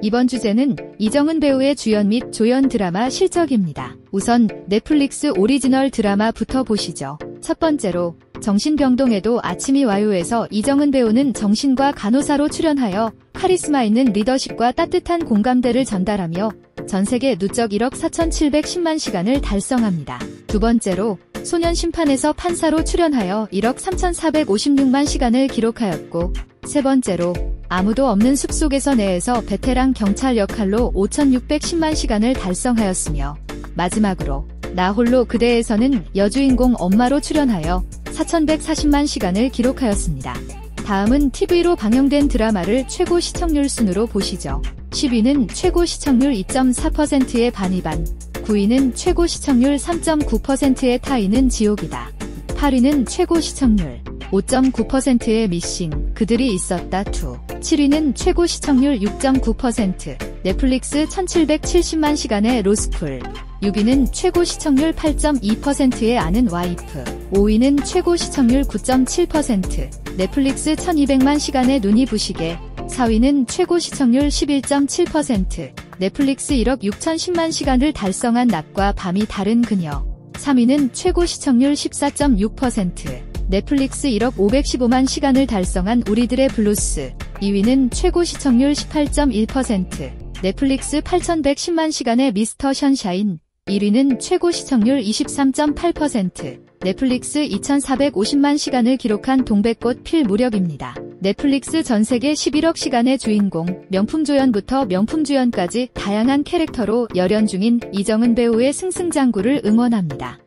이번 주제는 이정은 배우의 주연 및 조연 드라마 실적입니다. 우선 넷플릭스 오리지널 드라마부터 보시죠. 첫 번째로 정신병동에도 아침이 와요에서 이정은 배우는 정신과 간호사로 출연하여 카리스마 있는 리더십과 따뜻한 공감대를 전달하며 전세계 누적 1억 4,710만 시간을 달성합니다. 두 번째로 소년 심판에서 판사로 출연하여 1억 3,456만 시간을 기록하였고, 세 번째로 아무도 없는 숲속에서 내에서 베테랑 경찰 역할로 5,610만 시간을 달성하였으며, 마지막으로 나 홀로 그대에서는 여주인공 엄마로 출연하여 4,140만 시간을 기록하였습니다. 다음은 TV로 방영된 드라마를 최고 시청률 순으로 보시죠. 10위는 최고 시청률 2.4%의 반이반, 9위는 최고 시청률 3.9%의 타인은 지옥이다. 8위는 최고 시청률 5.9%의 미싱, 그들이 있었다 2. 7위는 최고 시청률 6.9%, 넷플릭스 1,770만 시간의 로스쿨. 6위는 최고 시청률 8.2%의 아는 와이프. 5위는 최고 시청률 9.7%, 넷플릭스 1,200만 시간의 눈이 부시게. 4위는 최고 시청률 11.7%, 넷플릭스 1억 6,010만 시간을 달성한 낮과 밤이 다른 그녀. 3위는 최고 시청률 14.6%, 넷플릭스 1억 515만 시간을 달성한 우리들의 블루스. 2위는 최고 시청률 18.1%, 넷플릭스 8,110만 시간의 미스터 션샤인. 1위는 최고 시청률 23.8%, 넷플릭스 2,450만 시간을 기록한 동백꽃 필 무렵입니다. 넷플릭스 전세계 11억 시간의 주인공, 명품조연부터 명품주연까지 다양한 캐릭터로 열연 중인 이정은 배우의 승승장구를 응원합니다.